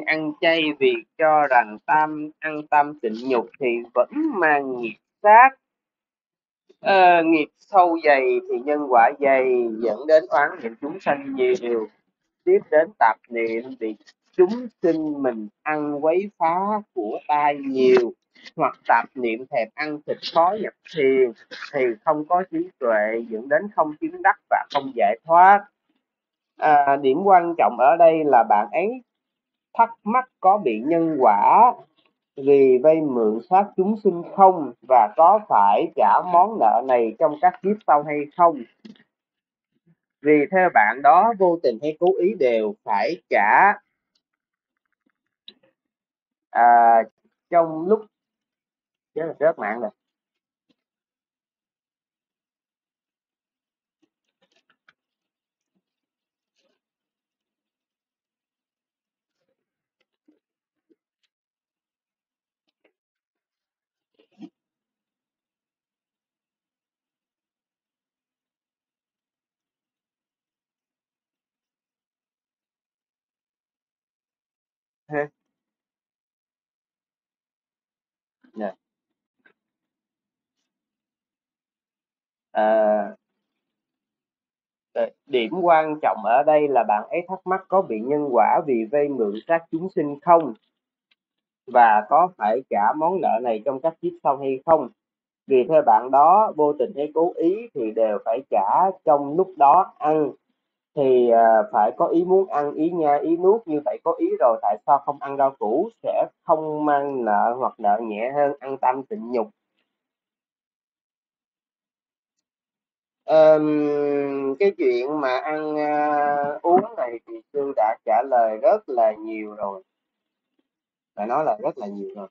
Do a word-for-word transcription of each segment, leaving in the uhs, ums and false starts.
ăn chay vì cho rằng tam ăn tam tịnh nhục thì vẫn mang nghiệp sát. Ờ, nghiệp sâu dày thì nhân quả dày, dẫn đến oán niệm chúng sanh nhiều, tiếp đến tạp niệm vì chúng sinh mình ăn quấy phá của tai nhiều, hoặc tạp niệm thèm ăn thịt khó nhập thiền thì không có trí tuệ, dẫn đến không chứng đắc và không giải thoát. À, điểm quan trọng ở đây là bạn ấy thắc mắc có bị nhân quả vì vay mượn sát chúng sinh không, và có phải trả món nợ này trong các kiếp sau hay không. Vì theo bạn đó, vô tình hay cố ý đều phải trả à, trong lúc chết là rớt mạng rồi. Ha. Nè. À, điểm quan trọng ở đây là bạn ấy thắc mắc có bị nhân quả vì vay mượn sát chúng sinh không, và có phải trả món nợ này trong các kiếp sau hay không. Vì theo bạn đó, vô tình hay cố ý thì đều phải trả trong lúc đó ăn, thì à, phải có ý muốn ăn, ý nha, ý nuốt, như vậy có ý rồi tại sao không ăn rau củ, sẽ không mang nợ hoặc nợ nhẹ hơn ăn tam tịnh nhục. Ờm, cái chuyện mà ăn uh, uống này thì sư đã trả lời rất là nhiều rồi, phải nói là rất là nhiều rồi.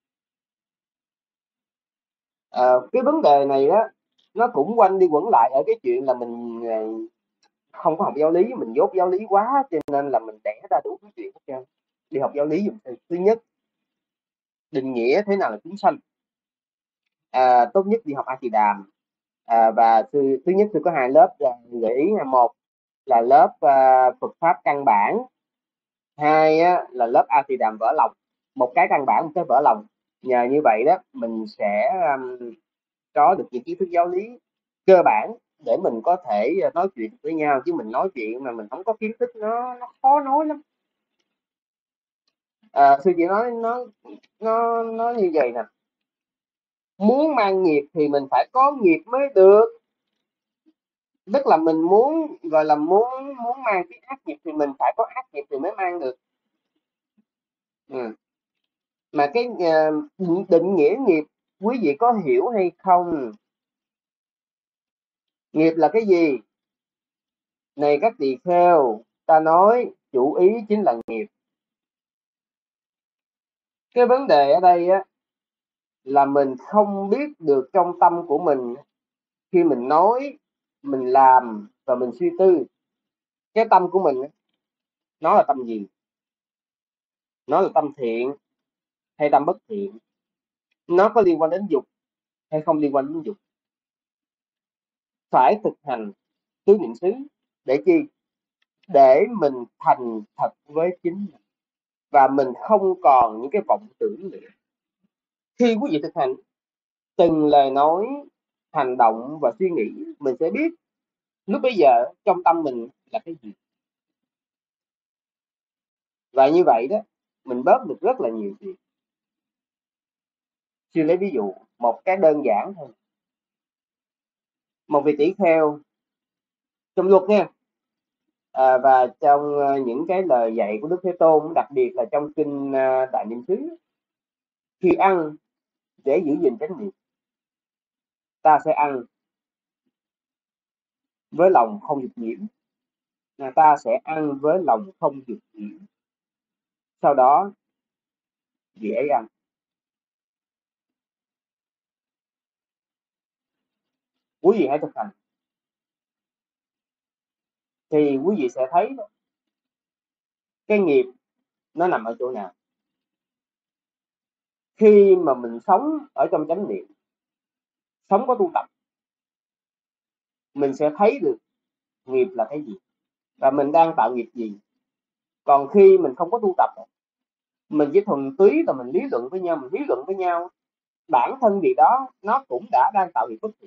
Ờ, cái vấn đề này á, nó cũng quanh đi quẩn lại ở cái chuyện là mình uh, không có học giáo lý, mình dốt giáo lý quá cho nên là mình đẻ ra đủ cái chuyện hết trơn. Đi học giáo lý dùm thầy. Thứ nhất, định nghĩa thế nào là chúng sanh. À, tốt nhất đi học A Thì Đàm. À, và thứ, thứ nhất tôi có hai lớp uh, gợi ý. Một là lớp uh, Phật pháp căn bản, hai á, là lớp A Thì Đàm vỡ lòng. Một cái căn bản, một cái vỡ lòng. Nhờ như vậy đó mình sẽ um, có được những kiến thức giáo lý cơ bản để mình có thể nói chuyện với nhau, chứ mình nói chuyện mà mình không có kiến thức nó nó khó nói lắm. À, sư chỉ nói nó nó nó như vậy nè, muốn mang nghiệp thì mình phải có nghiệp mới được. Tức là mình muốn gọi là muốn muốn mang cái ác nghiệp thì mình phải có ác nghiệp thì mới mang được. Ừ. Mà cái uh, định nghĩa nghiệp quý vị có hiểu hay không? Nghiệp là cái gì? Này các tỳ kheo, ta nói chủ ý chính là nghiệp. Cái vấn đề ở đây á là mình không biết được trong tâm của mình, khi mình nói, mình làm và mình suy tư, cái tâm của mình nó là tâm gì? Nó là tâm thiện hay tâm bất thiện? Nó có liên quan đến dục hay không liên quan đến dục? Phải thực hành tứ niệm xứ để chi? Để mình thành thật với chính mình và mình không còn những cái vọng tưởng nữa. Khi quý vị thực hành từng lời nói, hành động và suy nghĩ, mình sẽ biết lúc bây giờ trong tâm mình là cái gì. Và như vậy đó, mình bớt được rất là nhiều chuyện. Sư lấy ví dụ một cái đơn giản thôi. Một vị tỷ kheo trong luật nha, à, và trong những cái lời dạy của Đức Thế Tôn, đặc biệt là trong kinh Đại Niệm xứ, khi ăn để giữ gìn chánh niệm, ta sẽ ăn với lòng không dục nhiễm, ta sẽ ăn với lòng không dục nhiễm, sau đó vị ấy ăn. Quý vị hãy thực hành thì quý vị sẽ thấy cái nghiệp nó nằm ở chỗ nào. Khi mà mình sống ở trong chánh niệm, sống có tu tập, mình sẽ thấy được nghiệp là cái gì và mình đang tạo nghiệp gì. Còn khi mình không có tu tập mình chỉ thuần túy là mình lý luận với nhau, mình lý luận với nhau, bản thân điều đó nó cũng đã đang tạo hiệu bất thiện.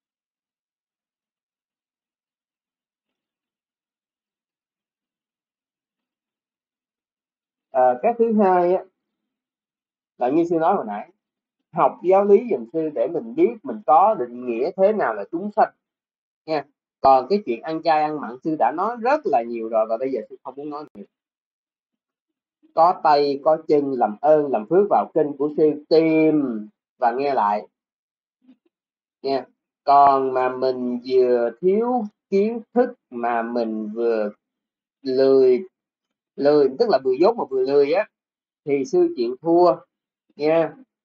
À, cái thứ hai á, là như sư nói hồi nãy, học giáo lý dùm sư để mình biết mình có định nghĩa thế nào là chúng sanh nha. Còn cái chuyện ăn chay ăn mặn sư đã nói rất là nhiều rồi, và bây giờ sư không muốn nói nhiều. Có tay có chân, làm ơn làm phước vào kênh của sư tìm và nghe lại nha. Còn mà mình vừa thiếu kiến thức mà mình vừa lười lười tức là vừa dốt mà vừa lười á, thì sư chịu thua nha.